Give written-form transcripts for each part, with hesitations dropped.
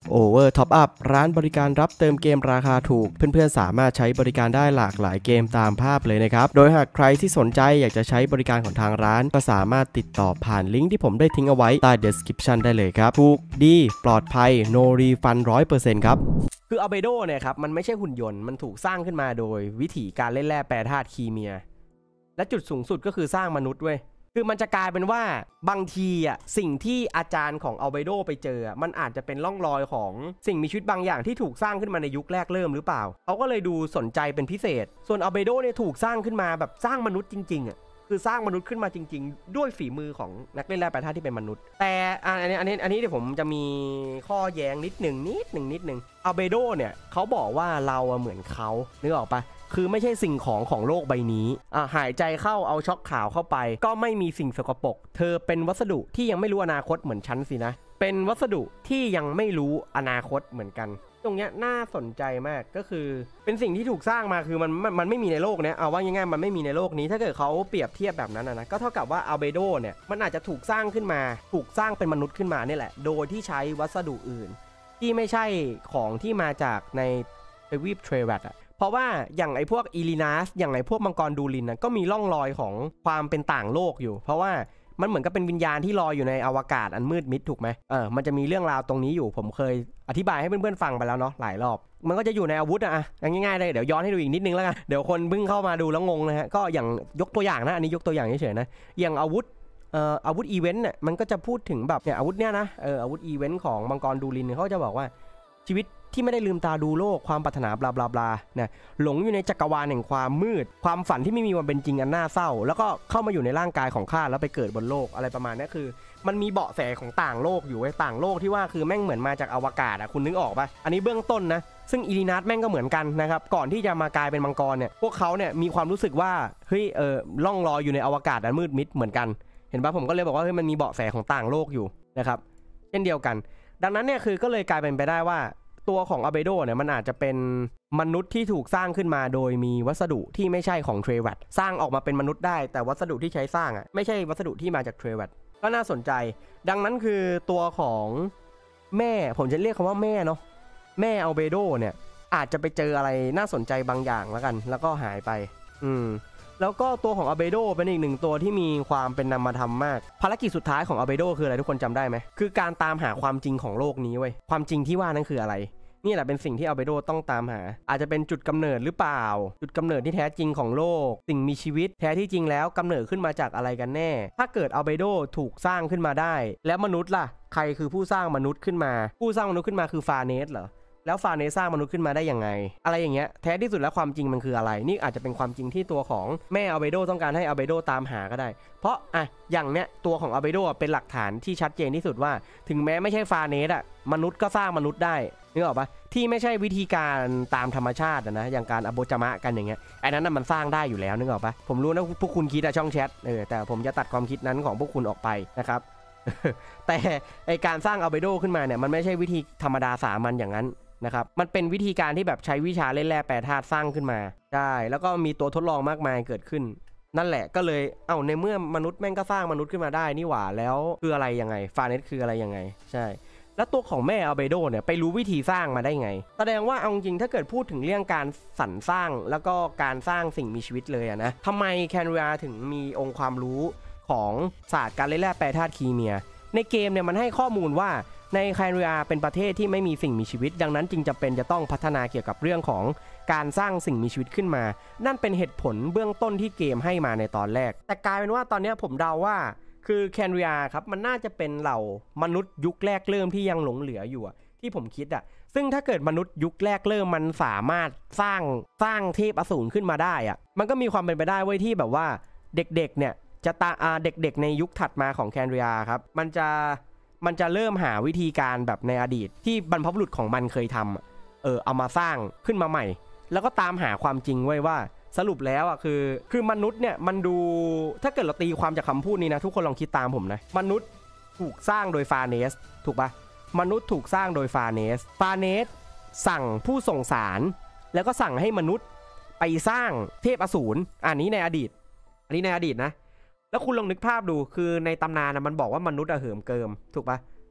Over Top Up ร้านบริการรับเติมเกมราคาถูกเพื่อนๆสามารถใช้บริการได้หลากหลายเกมตามภาพเลยนะครับโดยหากใครที่สนใจอยากจะใช้บริการของทางร้านก็สามารถติดต่อผ่านลิงก์ที่ผมได้ทิ้งเอาไว้ใต้ description ได้เลยครับถูกดีปลอดภัย no refund 100% ครับคืออัลเบโดเนี่ยครับมันไม่ใช่หุ่นยนต์มันถูกสร้างขึ้นมาโดยวิธีการเล่นแร่แปรธาตุคีเมียและจุดสูงสุดก็คือสร้างมนุษย์เว้ยคือมันจะกลายเป็นว่าบางทีสิ่งที่อาจารย์ของอัลเบโดไปเจอมันอาจจะเป็นร่องรอยของสิ่งมีชีวิตบางอย่างที่ถูกสร้างขึ้นมาในยุคแรกเริ่มหรือเปล่าเขาก็เลยดูสนใจเป็นพิเศษส่วนอัลเบโดเนี่ยถูกสร้างขึ้นมาแบบสร้างมนุษย์จริงๆคือสร้างมนุษย์ขึ้นมาจริงๆด้วยฝีมือของนักเล่นแร่แปรธาตุที่เป็นมนุษย์แต่อันนี้เดี๋ยวผมจะมีข้อแย้งนิดหนึ่งอัลเบโดเนี่ยเขาบอกว่าเราเหมือนเขานึกออกปะคือไม่ใช่สิ่งของโลกใบนี้หายใจเข้าเอาช็อคขาวเข้าไปก็ไม่มีสิ่งสกปรกเธอเป็นวัสดุที่ยังไม่รู้อนาคตเหมือนฉันสินะเป็นวัสดุที่ยังไม่รู้อนาคตเหมือนกันตรงเนี้ยน่าสนใจมากก็คือเป็นสิ่งที่ถูกสร้างมาคือมันไม่มีในโลกเนี้ยเอาว่าง่ายๆมันไม่มีในโลกนี้ถ้าเกิดเขาเปรียบเทียบแบบนั้นนะก็เท่ากับว่าอัลเบโดเนี่ยมันอาจจะถูกสร้างขึ้นมาถูกสร้างเป็นมนุษย์ขึ้นมานี่แหละโดยที่ใช้วัสดุอื่นที่ไม่ใช่ของที่มาจากในทวีปเทรวัตเพราะว่าอย่างไอ้พวกอีลินัสอย่างไอ้พวกมังกรดูลินก็มีร่องรอยของความเป็นต่างโลกอยู่เพราะว่ามันเหมือนกับเป็นวิญญาณที่ลอยอยู่ในอวกาศอันมืดมิดถูกไหมมันจะมีเรื่องราวตรงนี้อยู่ผมเคยอธิบายให้เพื่อนๆฟังไปแล้วเนาะหลายรอบมันก็จะอยู่ในอาวุธง่ายๆเลยเดี๋ยวย้อนให้ดูอีกนิดนึงแล้วกันเดี๋ยวคนเพิ่งเข้ามาดูแล้วงงนะฮะก็อย่างยกตัวอย่างนะอันนี้ยกตัวอย่างเฉยๆนะอย่างอาวุธอีเวนต์เนี่ยมันก็จะพูดถึงแบบเนี่ยอาวุธเนี่ยนะอาวุธอีเวนต์ของมังกรดูลินเขาจะบอกว่าชีวิตที่ไม่ได้ลืมตาดูโลกความปรารถนาบลาบลาบลาเนี่ยหลงอยู่ในจักรวาลแห่งความมืดความฝันที่ไม่มีวันเป็นจริงอันน่าเศร้าแล้วก็เข้ามาอยู่ในร่างกายของข้าแล้วไปเกิดบนโลกอะไรประมาณนี้คือมันมีเบาะแสของต่างโลกอยู่ไว้ต่างโลกที่ว่าคือแม่งเหมือนมาจากอวกาศคุณนึกออกปะอันนี้เบื้องต้นนะซึ่งอีลินัสแม่งก็เหมือนกันนะครับก่อนที่จะมากลายเป็นมังกรเนี่ยพวกเขาเนี่ยมีความรู้สึกว่าเฮ้ยล่องลอยอยู่ในอวกาศอันมืดมิดเหมือนกันเห็นปะผมก็เลยบอกว่าเฮ้ยมันมีเบาะแสของต่างโลกอยู่นะครับเช่นเดียวกันดังนั้นเนี่ยคือก็เลยกลายเป็นไปได้ว่าตัวของอัลเบโดเนี่ยมันอาจจะเป็นมนุษย์ที่ถูกสร้างขึ้นมาโดยมีวัสดุที่ไม่ใช่ของเทรวัตสร้างออกมาเป็นมนุษย์ได้แต่วัสดุที่ใช้สร้างไม่ใช่วัสดุที่มาจากเทรวัตก็น่าสนใจดังนั้นคือตัวของแม่ผมจะเรียกคำว่าแม่เนาะแม่อัลเบโดเนี่ยอาจจะไปเจออะไรน่าสนใจบางอย่างแล้วกันแล้วก็หายไปแล้วก็ตัวของอัลเบโดเป็นอีกหนึ่งตัวที่มีความเป็นนามธรรมมากภารกิจสุดท้ายของอัลเบโดคืออะไรทุกคนจำได้ไหมคือการตามหาความจริงของโลกนี้เว้ยความจริงที่ว่านั้นคืออะไรนี่แหละเป็นสิ่งที่อัลเบโดต้องตามหาอาจจะเป็นจุดกำเนิดหรือเปล่าจุดกำเนิดที่แท้จริงของโลกสิ่งมีชีวิตแท้ที่จริงแล้วกำเนิดขึ้นมาจากอะไรกันแน่ถ้าเกิดอัลเบโดถูกสร้างขึ้นมาได้แล้วมนุษย์ล่ะใครคือผู้สร้างมนุษย์ขึ้นมาผู้สร้างมนุษย์ขึ้นมาคือฟาเนสเหรอแล้วฟาเนสสร้างมนุษย์ขึ้นมาได้ยังไงอะไรอย่างเงี้ยแท้ที่สุดแล้วความจริงมันคืออะไรนี่อาจจะเป็นความจริงที่ตัวของแม่อัลเบโดต้องการให้อัลเบโดตามหาก็ได้เพราะอย่างเนี้ยตัวของอัลเบโดเป็นหลักฐานที่ชัดเจนที่สุดว่าถึงแม้ไม่ใช่ฟาเนสมนุษย์ก็สร้างมนุษย์ได้นึกออกปะที่ไม่ใช่วิธีการตามธรรมชาตินะอย่างการอโบจามะกันอย่างเงี้ยอันนั้นมันสร้างได้อยู่แล้วนึกออกปะผมรู้นะพวกคุณคิดช่องแชทแต่ผมจะตัดความคิดนั้นของพวกคุณออกไปนะครับ แต่ไอการสร้างอัลเบโดขึ้นมาเนี่ยมันไม่ใช่วิธีธรรมดาสามัญอย่างนั้นนะครับมันเป็นวิธีการที่แบบใช้วิชาเล่นแร่แปรธาตุสร้างขึ้นมาใช่แล้วก็มีตัวทดลองมากมายเกิดขึ้นนั่นแหละก็เลยในเมื่อมนุษย์แม่งก็สร้างมนุษย์ขึ้นมาได้นี่หว่าแล้วคืออะไรยังไงฟาเนสคืออะไรยังไงใช่แล้วตัวของแม่อัลเบโดเนี่ยไปรู้วิธีสร้างมาได้ไงแสดงว่าเอาจริงถ้าเกิดพูดถึงเรื่องการสรรสร้างแล้วก็การสร้างสิ่งมีชีวิตเลยนะทำไมแคนเรียถึงมีองค์ความรู้ของศาสตร์การเล่นแร่แปรธาตุคีเมียในเกมเนี่ยมันให้ข้อมูลว่าในแคนเรียเป็นประเทศที่ไม่มีสิ่งมีชีวิตดังนั้นจึงจำเป็นจะต้องพัฒนาเกี่ยวกับเรื่องของการสร้างสิ่งมีชีวิตขึ้นมานั่นเป็นเหตุผลเบื้องต้นที่เกมให้มาในตอนแรกแต่กลายเป็นว่าตอนนี้ผมเดาว่าคือแคนเรียครับมันน่าจะเป็นเหล่ามนุษย์ยุคแรกเริ่มที่ยังหลงเหลืออยู่ที่ผมคิดซึ่งถ้าเกิดมนุษย์ยุคแรกเริ่มมันสามารถสร้างเทพอสูรขึ้นมาได้มันก็มีความเป็นไปได้ไว้ที่แบบว่าเด็กๆเนี่ยจะเด็กๆในยุคถัดมาของแคนเรียครับมันจะเริ่มหาวิธีการแบบในอดีตที่บรรพบุรุษของมันเคยทำเอามาสร้างขึ้นมาใหม่แล้วก็ตามหาความจริงไว้ว่าสรุปแล้วคือมนุษย์เนี่ยมันดูถ้าเกิดเราตีความจากคำพูดนี้นะทุกคนลองคิดตามผมนะมนุษย์ถูกสร้างโดยฟาเนสถูกปะมนุษย์ถูกสร้างโดยฟาเนสสั่งผู้ส่งสารแล้วก็สั่งให้มนุษย์ไปสร้างเทพอสูรอันนี้ในอดีตนะแล้วคุณลองนึกภาพดูคือในตำนานมันบอกว่ามนุษย์เหิมเกิมถูกปะ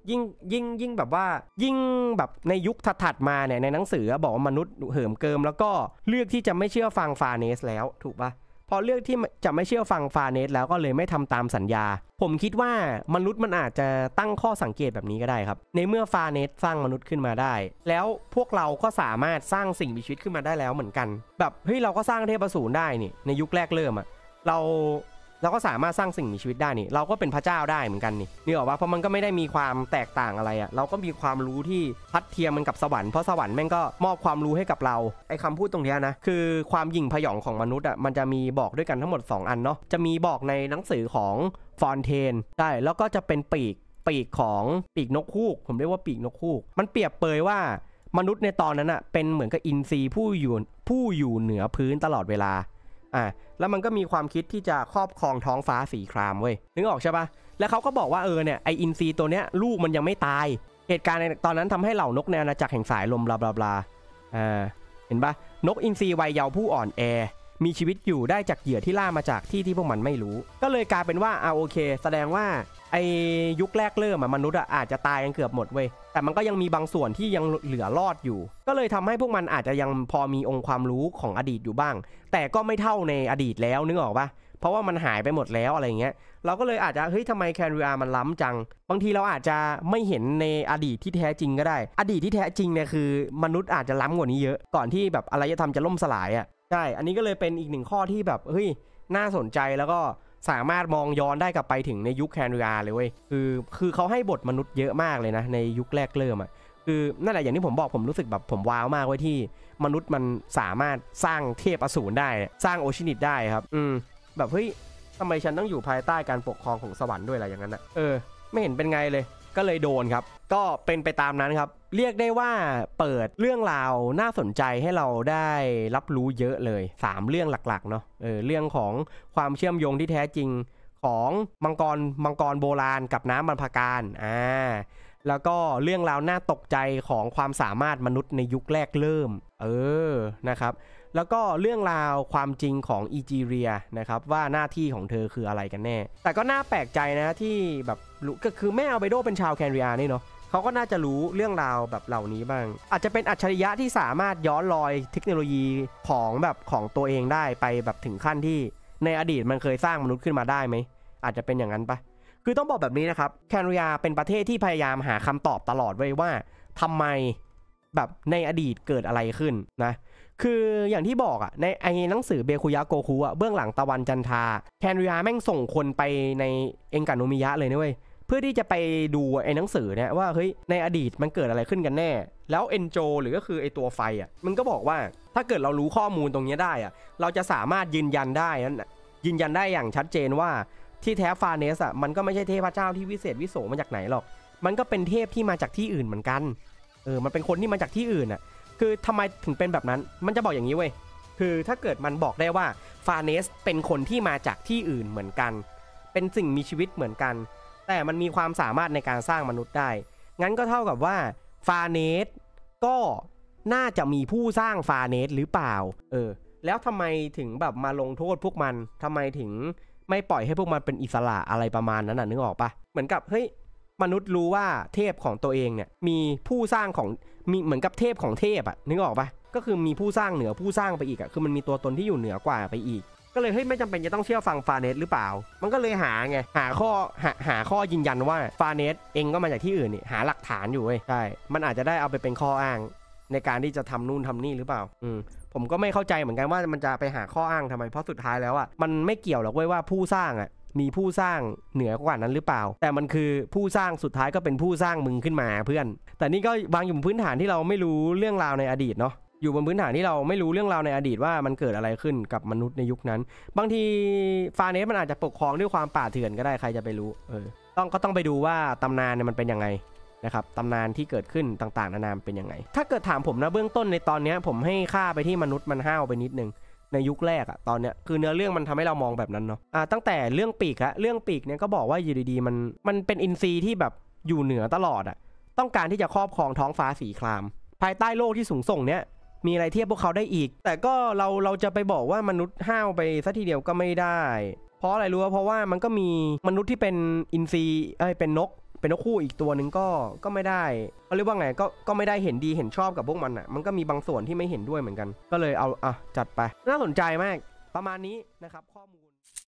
ยิ่งแบบว่ายิ่งแบบในยุคถัดมาเนี่ยในหนังสือบอกว่ามนุษย์เหิมเกิมแล้วก็เลือกที่จะไม่เชื่อฟังฟาเนสแล้วถูกปะพอเลือกที่จะไม่เชื่อฟังฟาเนสแล้วก็เลยไม่ทำตามสัญญาผมคิดว่ามนุษย์มันอาจจะตั้งข้อสังเกตแบบนี้ก็ได้ครับในเมื่อฟาเนสสร้างมนุษย์ขึ้นมาได้แล้วพวกเราก็สามารถสร้างสิ่งมีชีวิตขึ้นมาได้แล้วเหมือนกันแบบเฮ้ยเราก็สร้างเทพอสูรได้นี่ในยุคแรกเริ่มอะเราก็สามารถสร้างสิ่งมีชีวิตได้นี่เราก็เป็นพระเจ้าได้เหมือนกันนี่ออกว่าเพราะมันก็ไม่ได้มีความแตกต่างอะไรอะเราก็มีความรู้ที่ทัดเทียมมันกับสวรรค์เพราะสวรรค์แม่งก็มอบความรู้ให้กับเราไอ้คำพูดตรงนี้นะคือความหยิ่งพยองของมนุษย์อะมันจะมีบอกด้วยกันทั้งหมด2อันเนาะจะมีบอกในหนังสือของฟอนเทนได้แล้วก็จะเป็นปีกของปีกนกฮูกผมเรียกว่าปีกนกฮูกมันเปรียบเปยว่ามนุษย์ในตอนนั้นอะเป็นเหมือนกับอินทรีผู้อยู่เหนือพื้นตลอดเวลาแล้วมันก็มีความคิดที่จะครอบครองท้องฟ้าสีครามเว้ยนึกออกใช่ปะแล้วเขาก็บอกว่าเนี่ยไออินทรีตัวเนี้ยลูกมันยังไม่ตายเหตุการณ์ในตอนนั้นทำให้เหล่านกในอาณาจักรแห่งสายลมบลาบลาบลาเห็นปะนกอินทรีวัยเยาว์ผู้อ่อนแอมีชีวิตอยู่ได้จากเหยื่อที่ล่ามาจากที่พวกมันไม่รู้ก็เลยกลายเป็นว่าโอเคแสดงว่าไอยุคแรกเริ่มมนุษย์อาจจะตายกันเกือบหมดเว้ยแต่มันก็ยังมีบางส่วนที่ยังเหลือรอดอยู่ก็เลยทำให้พวกมันอาจจะยังพอมีองค์ความรู้ของอดีตอยู่บ้างแต่ก็ไม่เท่าในอดีตแล้วนึกออกปะเพราะว่ามันหายไปหมดแล้วอะไรเงี้ยเราก็เลยอาจจะทำไมแคนริอามันล้ำจังบางทีเราอาจจะไม่เห็นในอดีตที่แท้จริงก็ได้อดีตที่แท้จริงเนี่ยคือมนุษย์อาจจะล้ำกว่านี้เยอะก่อนที่แบบอารยธรรมจะล่มสลายใช่อันนี้ก็เลยเป็นอีกหนึ่งข้อที่แบบน่าสนใจแล้วก็สามารถมองย้อนได้กลับไปถึงในยุคแคนริอาเลยเว้ยคือเขาให้บทมนุษย์เยอะมากเลยนะในยุคแรกเริ่มคือนั่นแหละอย่างที่ผมบอกผมรู้สึกแบบผมว้าวมากเว้ยที่มนุษย์มันสามารถสร้างเทพอสูรได้สร้างโอชินิตได้ครับแบบทำไมฉันต้องอยู่ภายใต้การปกครองของสวรรค์ด้วยอะไรอย่างนั้นไม่เห็นเป็นไงเลยก็เลยโดนครับก็เป็นไปตามนั้นครับเรียกได้ว่าเปิดเรื่องราวน่าสนใจให้เราได้รับรู้เยอะเลย3เรื่องหลักๆเนาะเรื่องของความเชื่อมโยงที่แท้จริงของมังกรโบราณกับน้ำบรรพการแล้วก็เรื่องราวน่าตกใจของความสามารถมนุษย์ในยุคแรกเริ่มนะครับแล้วก็เรื่องราวความจริงของอีจีเรียนะครับว่าหน้าที่ของเธอคืออะไรกันแน่แต่ก็น่าแปลกใจนะที่แบบก็คือแม่อัลเบโดเป็นชาวแคนริอานี่เนาะเขาก็น่าจะรู้เรื่องราวแบบเหล่านี้บ้างอาจจะเป็นอัจฉริยะที่สามารถย้อนรอยเทคโนโลยีของตัวเองได้ไปแบบถึงขั้นที่ในอดีตมันเคยสร้างมนุษย์ขึ้นมาได้ไหมอาจจะเป็นอย่างนั้นปะคือต้องบอกแบบนี้นะครับแคนริอาเป็นประเทศที่พยายามหาคำตอบตลอดไว้ว่าทำไมแบบในอดีตเกิดอะไรขึ้นนะคืออย่างที่บอกในไอ้หนังสือเบคุยะโกคุเบื้องหลังตะวันจันทราแคนริอาแม่งส่งคนไปในเอ็งกาโนมิยะเลยนะเว้ยเพื่อที่จะไปดูไอ้หนังสือเนี่ยว่าในอดีตมันเกิดอะไรขึ้นกันแน่แล้วเอนโจหรือก็คือไอ้ตัวไฟมันก็บอกว่าถ้าเกิดเรารู้ข้อมูลตรงนี้ได้เราจะสามารถยืนยันได้อย่างชัดเจนว่าที่แท้ฟาเนสมันก็ไม่ใช่เทพเจ้าที่วิเศษวิโสมาจากไหนหรอกมันก็เป็นเทพที่มาจากที่อื่นเหมือนกันมันเป็นคนที่มาจากที่อื่นคือทำไมถึงเป็นแบบนั้นมันจะบอกอย่างนี้เว้ยคือถ้าเกิดมันบอกได้ว่าฟาเนสเป็นคนที่มาจากที่อื่นเหมือนกันเป็นสิ่งมีชีวิตเหมือนกันแต่มันมีความสามารถในการสร้างมนุษย์ได้งั้นก็เท่ากับว่าฟาเนสก็น่าจะมีผู้สร้างฟาเนสหรือเปล่าแล้วทำไมถึงแบบมาลงโทษพวกมันทำไมถึงไม่ปล่อยให้พวกมันเป็นอิสระอะไรประมาณนั้นนึกออกปะเหมือนกับมนุษย์รู้ว่าเทพของตัวเองเนี่ยมีผู้สร้างของมีเหมือนกับเทพของเทพนึกออกปะก็คือมีผู้สร้างเหนือผู้สร้างไปอีกคือมันมีตัวตนที่อยู่เหนือกว่าไปอีกก็เลยไม่จำเป็นจะต้องเชื่อฟังฟาเนสหรือเปล่ามันก็เลยหาข้อยืนยันว่าฟาเนสเองก็มาจากที่อื่นนี่หาหลักฐานอยู่เว้ยใช่มันอาจจะได้เอาไปเป็นข้ออ้างในการที่จะทำนู่นทำนี่หรือเปล่าผมก็ไม่เข้าใจเหมือนกันว่ามันจะไปหาข้ออ้างทำไมเพราะสุดท้ายแล้วมันไม่เกี่ยวหรอกเว้ยว่าผู้สร้างมีผู้สร้างเหนือกว่านั้นหรือเปล่าแต่มันคือผู้สร้างสุดท้ายก็เป็นผู้สร้างมึงขึ้นมาเพื่อนแต่นี่ก็วางอยู่บนพื้นฐานที่เราไม่รู้เรื่องราวในอดีตเนาะอยู่บนพื้นฐานที่เราไม่รู้เรื่องราวในอดีตว่ามันเกิดอะไรขึ้นกับมนุษย์ในยุคนั้นบางทีฟาเนสมันอาจจะปกครองด้วยความป่าเถื่อนก็ได้ใครจะไปรู้ต้องไปดูว่าตำนานเนี่ยมันเป็นยังไงนะครับตำนานที่เกิดขึ้นต่างๆนานาเป็นยังไงถ้าเกิดถามผมนะเบื้องต้นในตอนนี้ผมให้ค่าไปที่มนุษย์มันห้าวไปนิดนึงในยุคแรกตอนเนี้ยคือเนื้อเรื่องมันทำให้เรามองแบบนั้นเนาะตั้งแต่เรื่องปีกเรื่องปีกเนี่ยก็บอกว่าอยู่ดีๆมันเป็นอินทรีย์ที่แบบอยู่เหนือตลอดต้องการที่จะครอบครองท้องฟ้าสีครามภายใต้โลกที่สูงส่งเนี้ยมีอะไรเทียบพวกเขาได้อีกแต่ก็เราจะไปบอกว่ามนุษย์ห้าวไปซะทีเดียวก็ไม่ได้เพราะอะไรรู้เพราะว่ามันก็มีมนุษย์ที่เป็นอินทรีย์เป็นนกเป็นนกคู่อีกตัวหนึ่งก็ไม่ได้เขาเรียกว่าไงก็ไม่ได้เห็นดีเห็นชอบกับพวกมันอ่ะมันก็มีบางส่วนที่ไม่เห็นด้วยเหมือนกันก็เลยเอาจัดไปน่าสนใจมากประมาณนี้นะครับข้อมูล